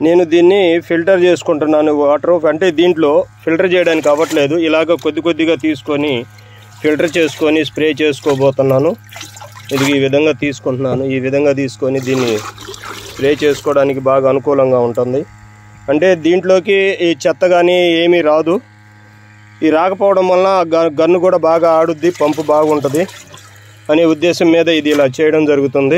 నేను దీన్ని ఫిల్టర్ చేసుకుంటున్నాను. వాటర్ అంటే దీంట్లో ఫిల్టర్ చేయడానికి అవ్వట్లేదు. ఇలాగ కొద్ది కొద్దిగా తీసుకొని ఫిల్టర్ చేసుకొని స్ప్రే చేసుకోబోతున్నాను. ఇది ఈ విధంగా తీసుకుంటున్నాను. ఈ విధంగా తీసుకొని దీన్ని స్ప్రే చేసుకోవడానికి బాగా అనుకూలంగా ఉంటుంది. అంటే దీంట్లోకి ఈ చెత్త కానీ ఏమీ రాదు. ఈ రాకపోవడం వల్ల గన్ను కూడా బాగా ఆడుద్ది, పంపు బాగుంటుంది అనే ఉద్దేశం మీద ఇది ఇలా చేయడం జరుగుతుంది.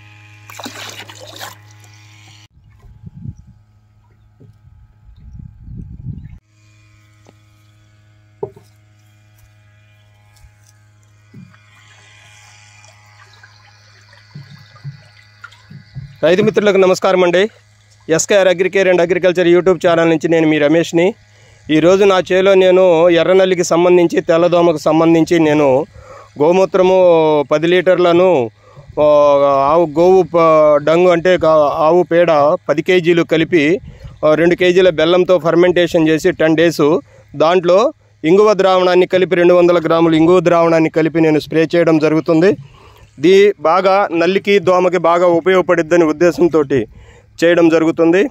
రైతు మిత్రులకు నమస్కారం అండి. SKR Agricare and agriculture YouTube channel నుంచి నేను మీ రమేష్ని. ఈరోజు నా చేలో నేను ఎర్రనల్లికి సంబంధించి తెల్లదోమకు సంబంధించి నేను గోమూత్రము 10 లీటర్లను, గోవు డంగు అంటే ఆవు పేడ 10 కేజీలు కలిపి 2 కేజీల బెల్లంతో ఫర్మెంటేషన్ చేసి 10 డేస్ దాంట్లో ఇంగువ ద్రావణాన్ని కలిపి 200 గ్రాములు ఇంగువ ద్రావణాన్ని కలిపి నేను స్ప్రే చేయడం జరుగుతుంది. బాగా నల్లికి దోమకి బాగా ఉపయోగపడిద్దని ఉద్దేశంతో చేయడం జరుగుతుంది.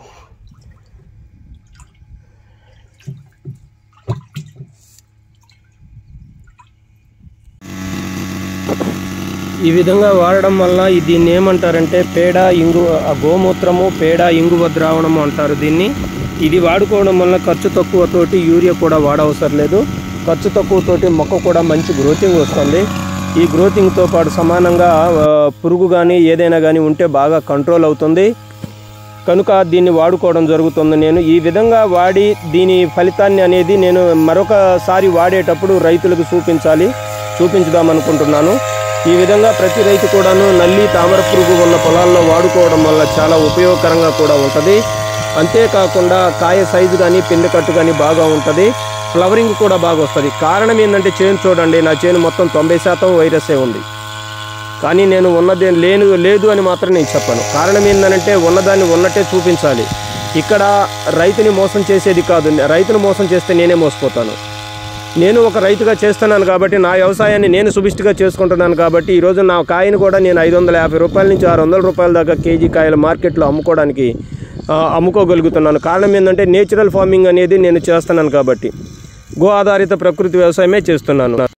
ఈ విధంగా వాడడం వల్ల దీన్ని ఏమంటారంటే పేడ గోమూత్రము పేడ ఇంగువ ద్రావణము అంటారు దీన్ని. ఇది వాడుకోవడం వల్ల ఖర్చు తక్కువతోటి యూరియా కూడా వాడవసరం లేదు. ఖర్చు తక్కువతోటి మొక్క కూడా మంచి గ్రోతింగ్ వస్తుంది. ఈ గ్రోతింగ్తో పాటు సమానంగా పురుగు కానీ ఏదైనా కానీ ఉంటే బాగా కంట్రోల్ అవుతుంది. కనుక దీన్ని వాడుకోవడం జరుగుతుంది. నేను ఈ విధంగా వాడి దీని ఫలితాన్ని అనేది నేను మరొకసారి వాడేటప్పుడు రైతులకు చూపించుదామనుకుంటున్నాను. ఈ విధంగా ప్రతి రైతు కూడాను నల్లి తామర పురుగు ఉన్న పొలాల్లో వాడుకోవడం వల్ల చాలా ఉపయోగకరంగా కూడా ఉంటుంది. అంతేకాకుండా కాయ సైజు కానీ పిండి కట్టు కానీ బాగా ఉంటుంది. ఫ్లవరింగ్ కూడా బాగా వస్తుంది. కారణం ఏంటంటే చేను చూడండి, నా చేను మొత్తం 90% వైరసే ఉంది. కానీ నేను ఉన్నది లేదు అని మాత్రం నేను చెప్పను. కారణం ఏంటంటే ఉన్నదాన్ని ఉన్నట్టే చూపించాలి. ఇక్కడ రైతుని మోసం చేసేది కాదు. రైతును మోసం చేస్తే నేనే మోసపోతాను. నేను ఒక రైతుగా చేస్తున్నాను కాబట్టి నా వ్యవసాయాన్ని నేను సుభిష్టిగా చేసుకుంటున్నాను కాబట్టి ఈరోజు నా కాయను కూడా నేను 550 రూపాయల నుంచి 600 రూపాయల దాకా కేజీ కాయల మార్కెట్లో అమ్ముకోగలుగుతున్నాను. కారణం ఏంటంటే నేచురల్ ఫార్మింగ్ అనేది నేను చేస్తున్నాను కాబట్టి గో ఆధారిత ప్రకృతి వ్యవసాయమే చేస్తున్నాను.